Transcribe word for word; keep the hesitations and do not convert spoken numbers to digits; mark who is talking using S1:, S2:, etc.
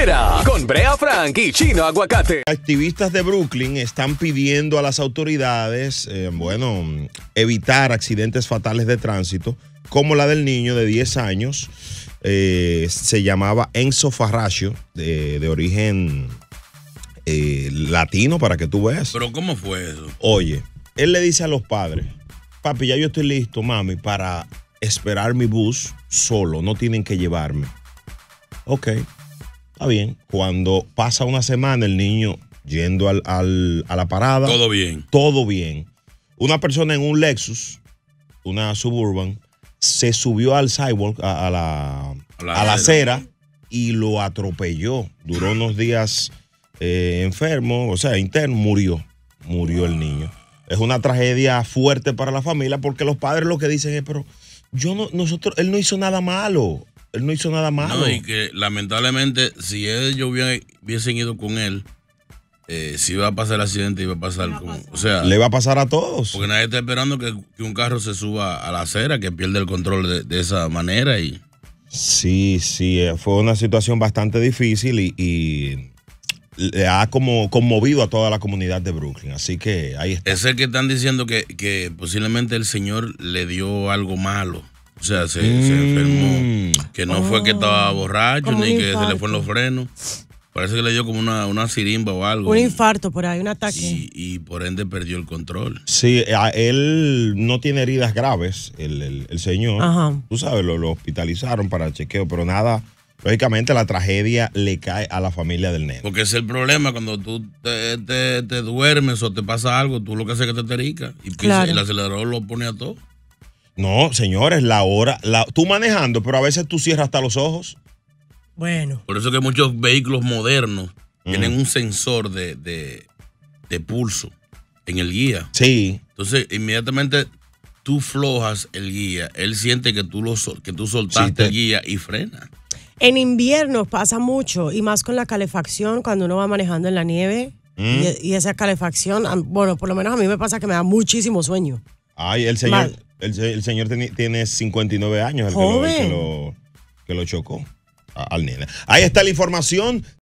S1: Gozadera con Brea Frank y Chino Aguacate.
S2: Activistas de Brooklyn están pidiendo a las autoridades, eh, bueno, evitar accidentes fatales de tránsito, como la del niño de diez años, eh, se llamaba Enzo Farracio, de, de origen eh, latino, para que tú veas.
S3: ¿Pero cómo fue eso?
S2: Oye, él le dice a los padres, papi, ya yo estoy listo, mami, para esperar mi bus solo, no tienen que llevarme. Ok, está bien. Cuando pasa una semana, el niño yendo al, al, a la parada.
S3: Todo bien.
S2: Todo bien. Una persona en un Lexus, una Suburban, se subió al sidewalk, a, a la, a la, a la acera, y lo atropelló. Duró unos días eh, enfermo, o sea, interno, murió. Murió el niño. Es una tragedia fuerte para la familia porque los padres lo que dicen es, pero yo no, nosotros, él no hizo nada malo. Él no hizo nada malo.
S3: No, y que lamentablemente, si ellos hubiesen, hubiesen ido con él, eh, si iba a pasar el accidente, iba a pasar como. O sea,
S2: le va a pasar a todos.
S3: Porque nadie está esperando que, que un carro se suba a la acera, que pierde el control de, de esa manera. Y
S2: sí, sí, fue una situación bastante difícil y, y le ha como conmovido a toda la comunidad de Brooklyn. Así que ahí está.
S3: Es el que están diciendo que, que posiblemente el señor le dio algo malo. O sea, se,
S2: mm.
S3: se enfermó. Que no oh. fue que estaba borracho ni que
S4: infarto.
S3: se le fue en los frenos. Parece que le dio como una, una sirimba o algo.
S4: Un infarto por ahí, un ataque.
S3: Y, y por ende perdió el control.
S2: Sí, él no tiene heridas graves, el, el, el señor.
S4: Ajá.
S2: Tú sabes, lo, lo hospitalizaron para el chequeo, pero nada, lógicamente la tragedia le cae a la familia del nene.
S3: Porque ese es el problema, cuando tú te, te, te duermes o te pasa algo, tú lo que haces es que te terica y,
S4: Claro.
S3: y el acelerador lo pone a todo.
S2: No, señores, la hora, la, tú manejando, pero a veces tú cierras hasta los ojos.
S4: Bueno.
S3: Por eso que muchos vehículos modernos
S2: Mm.
S3: tienen un sensor de, de, de pulso en el guía.
S2: Sí.
S3: Entonces, inmediatamente tú flojas el guía, él siente que tú, lo, sol- que tú soltaste
S2: Sí, te-
S3: el guía y frena.
S4: En invierno pasa mucho y más con la calefacción cuando uno va manejando en la nieve
S2: Mm.
S4: y, y esa calefacción, a- bueno, por lo menos a mí me pasa que me da muchísimo sueño.
S2: Ay, el señor,
S4: Mal.
S2: el, se- el señor teni- tiene cincuenta y nueve años, el que lo, el que
S4: Joven.
S2: lo, que lo chocó a- al nene. Ahí está la información.